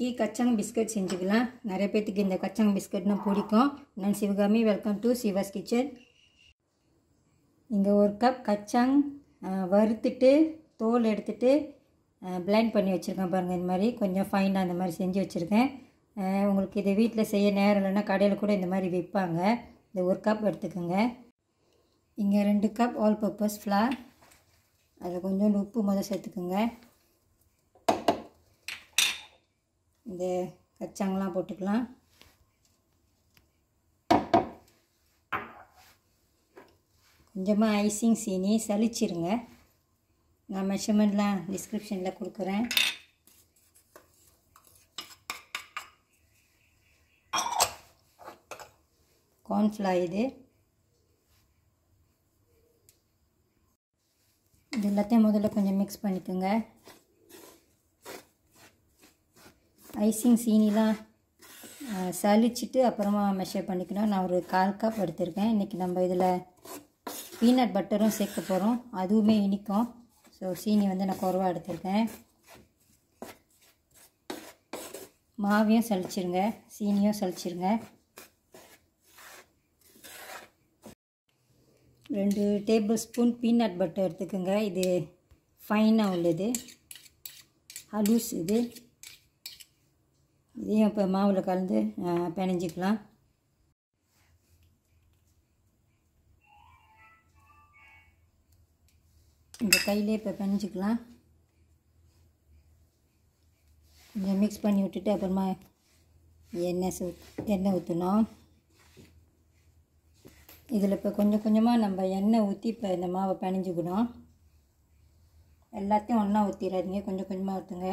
கச்சாங் biscuit செஞ்சுக்கலாம். நிறைய பேத்துக்கு இந்த கச்சாங் பிஸ்கட்னா பிடிக்கும். நான் Sivakami. Welcome to Siva's kitchen. இங்கே ஒரு கப் கச்சாங் வறுத்துட்டு தோல் எடுத்துட்டு பிளெண்ட் பண்ணி வச்சுருக்கேன் பாருங்கள். இந்த மாதிரி கொஞ்சம் ஃபைனாக அந்த மாதிரி செஞ்சு வச்சுருக்கேன். உங்களுக்கு இதை வீட்டில் செய்ய நேரம் இல்லைன்னா கடையில் கூட இந்த மாதிரி விற்பாங்க. இந்த ஒரு கப் எடுத்துக்கோங்க. இங்கே 2 கப் ஆல் பர்பஸ் ஃப்ளார், அதில் கொஞ்சம் உப்பு முதல் சேர்த்துக்குங்க. இந்த கச்சாங்கெலாம் போட்டுக்கலாம். கொஞ்சமாக ஐசிங் சீனி சலிச்சிருங்க. நான் மெஷர்மெண்ட்லாம் டிஸ்கிரிப்ஷனில் கொடுக்குறேன். கார்ன்ஃப்ளவர் இது எல்லாத்தையும் முதல்ல கொஞ்சம் மிக்ஸ் பண்ணிக்கோங்க. ஐசிங் சீனிலாம் சலிச்சிட்டு அப்புறமா மெஷர் பண்ணிக்கணும். நான் ஒரு 1/4 கப் எடுத்திருக்கேன். இன்றைக்கி நம்ம இதில் பீனட் பட்டரும் சேர்க்க போகிறோம். அதுவுமே இனிக்கும். ஸோ சீனி நான் குறைவாக எடுத்திருக்கேன். மாவையும் சலிச்சிருங்க, சீனியும் சலிச்சிருங்க. 2 டேபிள் ஸ்பூன் பீனட் பட்டர் எடுத்துக்கோங்க. இது ஃபைனாக உள்ளது, ஹலூஸ் இது. இதையும் இப்போ மாவில் கலந்து பிணைஞ்சிக்கலாம். இந்த கையிலே இப்போ பிணைஞ்சிக்கலாம். கொஞ்சம் மிக்ஸ் பண்ணி விட்டுட்டு அப்புறமா எண்ணெய் ஊற்றணும். இதில் இப்போ கொஞ்சம் கொஞ்சமாக நம்ம எண்ணெய் ஊற்றி இப்போ இந்த மாவை பிணைஞ்சிக்கணும். எல்லாத்தையும் ஒன்றா ஊற்றிடாதீங்க, கொஞ்சம் கொஞ்சமாக ஊற்றுங்க.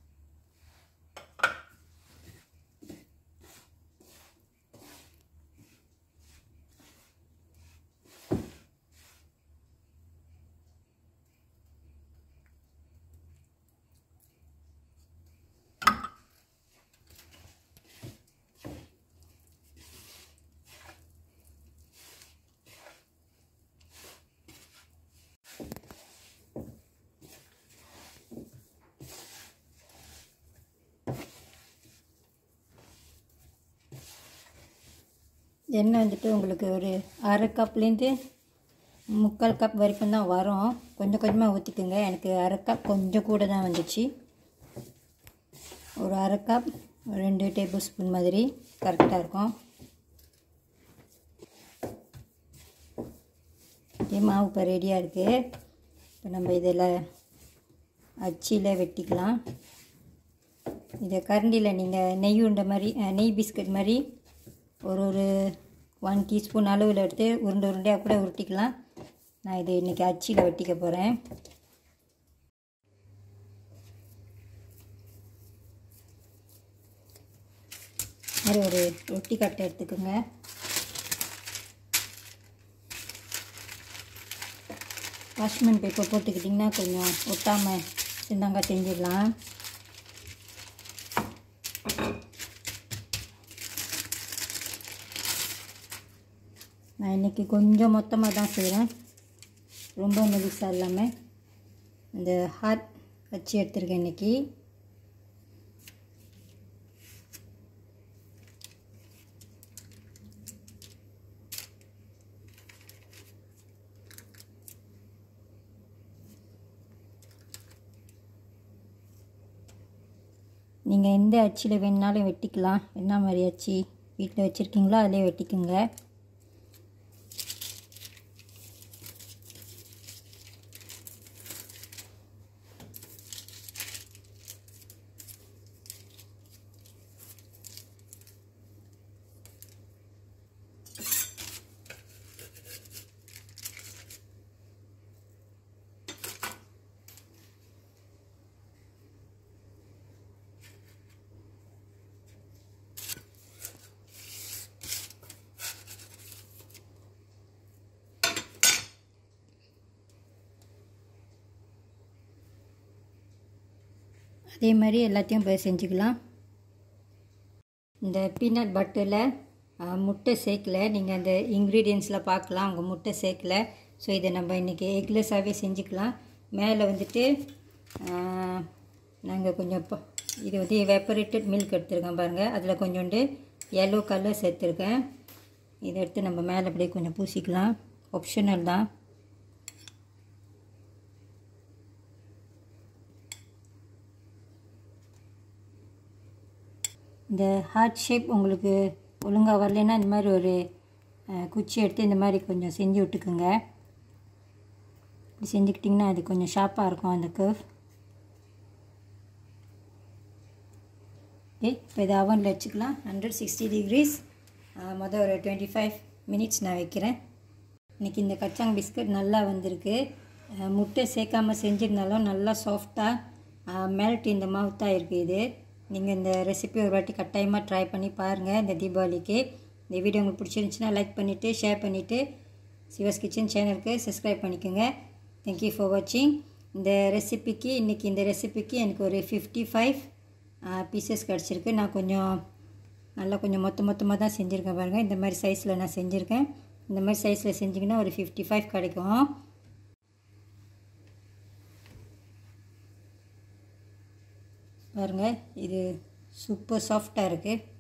எண்ணெய் உங்களுக்கு ஒரு 1/2 கப்லேருந்து 3/4 கப் வரைக்கும் தான் வரும். கொஞ்சம் கொஞ்சமாக ஊற்றிக்குங்க. எனக்கு 1/2 கப் கொஞ்சம் கூட தான் வந்துச்சு. ஒரு 1/2 கப் 2 டேபிள் ஸ்பூன் மாதிரி கரெக்டாக இருக்கும். மாவு இப்போ ரெடியாக இருக்குது. இப்போ நம்ம இதில் அச்சியில் வெட்டிக்கலாம். இதை கரண்டியில் நீங்கள் நெய் உண்ட மாதிரி நெய் பிஸ்கட் மாதிரி ஒரு 1 டீஸ்பூன் அளவில் எடுத்து உருண்டையாக கூட உருட்டிக்கலாம். நான் இது இன்றைக்கி அச்சியில் வெட்டிக்க போகிறேன். மாதிரி ஒரு ரொட்டி கட்டை எடுத்துக்கோங்க. வாஷ்மெண்ட் பேப்பர் போட்டுக்கிட்டிங்கன்னா கொஞ்சம் ஒட்டாமல் சின்னங்க செஞ்சிடலாம். நான் இன்றைக்கி கொஞ்சம் மொத்தமாக தான் செய்கிறேன், ரொம்ப மெலிசாக இல்லாமல். இந்த ஹார்ட் வச்சு எடுத்துருக்கேன் இன்றைக்கி. நீங்கள் எந்த அச்சில் வேணுனாலும் வெட்டிக்கலாம். என்ன மாதிரி அச்சு வீட்டில் வச்சுருக்கீங்களோ அதிலே வெட்டிக்குங்க. அதே மாதிரி எல்லாத்தையும் போய் செஞ்சுக்கலாம். இந்த பீனட் பட்டரில் முட்டை சேர்க்கலை. நீங்கள் அந்த இன்க்ரீடியன்ஸில் பார்க்கலாம், அவங்க முட்டை சேர்க்கலை. ஸோ இதை நம்ம இன்றைக்கி எக்லெஸ்ஸாகவே செஞ்சுக்கலாம். மேலே நாங்கள் கொஞ்சம் இது வந்து எவாப்பரேட்டட் மில்க் எடுத்துருக்கேன் பாருங்கள். அதில் கொஞ்சோண்டு yellow கலர் சேர்த்துருக்கேன். இதை எடுத்து நம்ம மேலே அப்படியே கொஞ்சம் பூசிக்கலாம். ஆப்ஷனல் தான். இந்த ஹார்ட் ஷேப் உங்களுக்கு ஒழுங்காக வரலைன்னா இந்த மாதிரி ஒரு குச்சி எடுத்து இந்த மாதிரி கொஞ்சம் செஞ்சு விட்டுக்குங்க. இப்படி செஞ்சுக்கிட்டிங்கன்னா அது கொஞ்சம் ஷார்ப்பாக இருக்கும் அந்த கர்வ். ஓகே, இப்போ இதை அவனில் வச்சுக்கலாம். 160 degrees. மொதல் ஒரு 25 minutes நான் வைக்கிறேன். இன்றைக்கி இந்த கச்சாங் பிஸ்கட் நல்லா வந்திருக்கு. முட்டை சேர்க்காமல் செஞ்சிருந்தாலும் நல்லா சாஃப்டாக மெல்ட் இந்த மவுத்தாக இருக்குது. இது நீங்கள் இந்த ரெசிபி ஒரு வாட்டி கட்டாயமாக ட்ரை பண்ணி பாருங்கள் இந்த தீபாவளிக்கு. இந்த வீடியோ உங்களுக்கு பிடிச்சிருந்துச்சுன்னா லைக் பண்ணிவிட்டு ஷேர் பண்ணிவிட்டு சிவாஸ் கிச்சன் சேனலுக்கு சப்ஸ்கிரைப் பண்ணிக்கோங்க. தேங்க்யூ ஃபார் வாட்சிங். இந்த ரெசிபிக்கு இன்றைக்கி இந்த ரெசிபிக்கு எனக்கு ஒரு 55 பீசஸ் கிடச்சிருக்கு. நான் கொஞ்சம் மொத்தமாக தான் செஞ்சுருக்கேன் பாருங்கள். இந்த மாதிரி சைஸில் நான் செஞ்சுருக்கேன். இந்த மாதிரி சைஸில் செஞ்சிங்கன்னா ஒரு 55 கிடைக்கும். பாருங்கள், இது சூப்பர் சாஃப்டாக இருக்குது.